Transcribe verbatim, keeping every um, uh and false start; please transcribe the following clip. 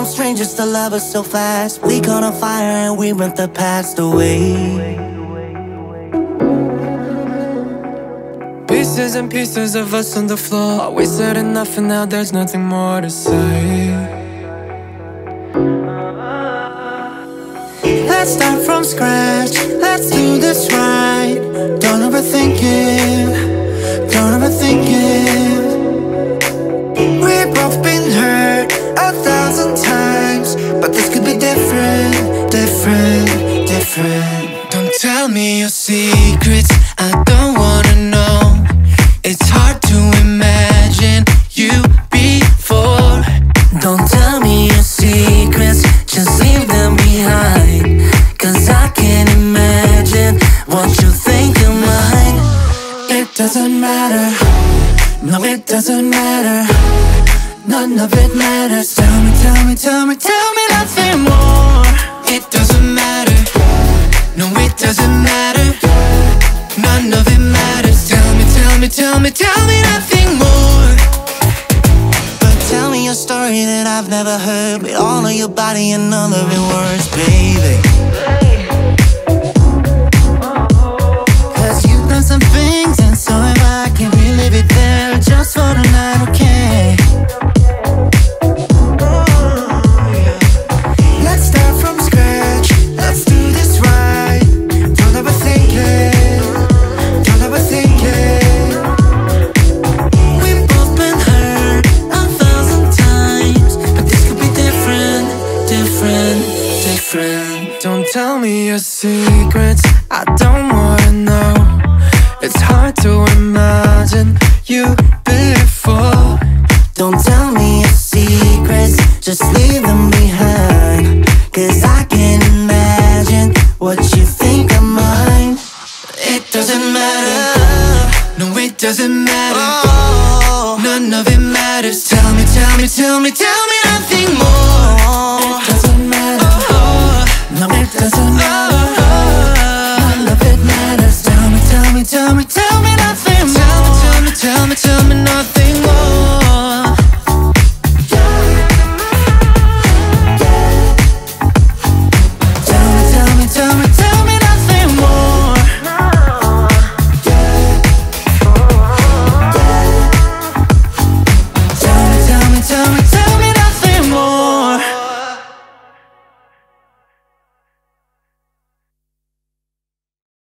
from strangers to lovers so fast. We caught on fire and we went the past away. Pieces and pieces of us on the floor. We said enough and now there's nothing more to say. Let's start from scratch, let's do this right. Don't overthink it, don't overthink it. We've both been hurt a thousand times, but this could be different, different, different. Don't tell me your secrets, I don't wanna know. It's hard to imagine you before. Don't tell me your secrets, just leave them behind. Cause I can't imagine what you think of mine. It doesn't matter, no it doesn't matter. None of it matters. Tell me, tell me, tell me, tell me nothing more. It doesn't matter, no it doesn't matter. None of it matters. Tell me, tell me, tell me, tell me nothing more. But tell me a story that I've never heard, with all of your body and none of your words, baby. Cause you've done some things, and so if I can relive it there just for the night, okay? Let's start from scratch, let's do this right. Don't ever think it, don't ever think it. We've both been hurt a thousand times, but this could be different, different, different. Don't tell me your secrets, I don't wanna know. It's hard to imagine you before. Don't tell me your secrets, just leave them behind. Cause I can't imagine what you think of mine. It doesn't matter, No, it doesn't matter. oh. None of it matters. Tell me, tell me, tell me, tell me